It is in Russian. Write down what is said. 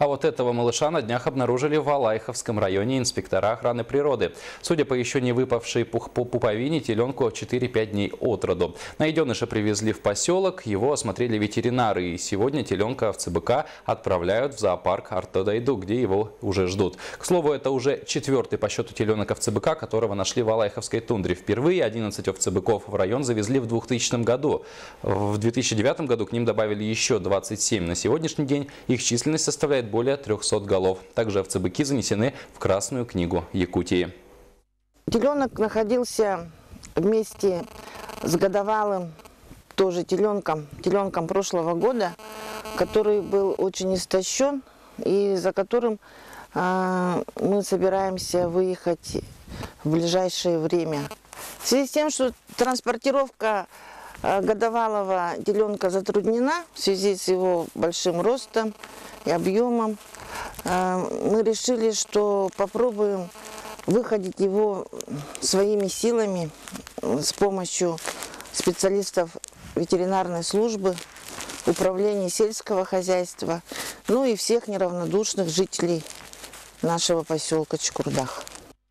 А вот этого малыша на днях обнаружили в Алайховском районе инспектора охраны природы. Судя по еще не выпавшей пуповине, теленку 4-5 дней от роду. Найденыша привезли в поселок, его осмотрели ветеринары. И сегодня теленка в ЦБК отправляют в зоопарк Артодайду, где его уже ждут. К слову, это уже 4-й по счету теленок овцебыка, которого нашли в Алайховской тундре. Впервые 11 овцебыков в район завезли в 2000 году. В 2009 году к ним добавили еще 27. На сегодняшний день их численность составляет более 300 голов. Также овцебыки занесены в Красную книгу Якутии. Теленок находился вместе с годовалым тоже теленком прошлого года, который был очень истощен и за которым мы собираемся выехать в ближайшее время. В связи с тем, что транспортировка годовалого теленка затруднена в связи с его большим ростом и объемом, мы решили, что попробуем выходить его своими силами с помощью специалистов ветеринарной службы, управления сельского хозяйства, ну и всех неравнодушных жителей нашего поселка Чукурдах.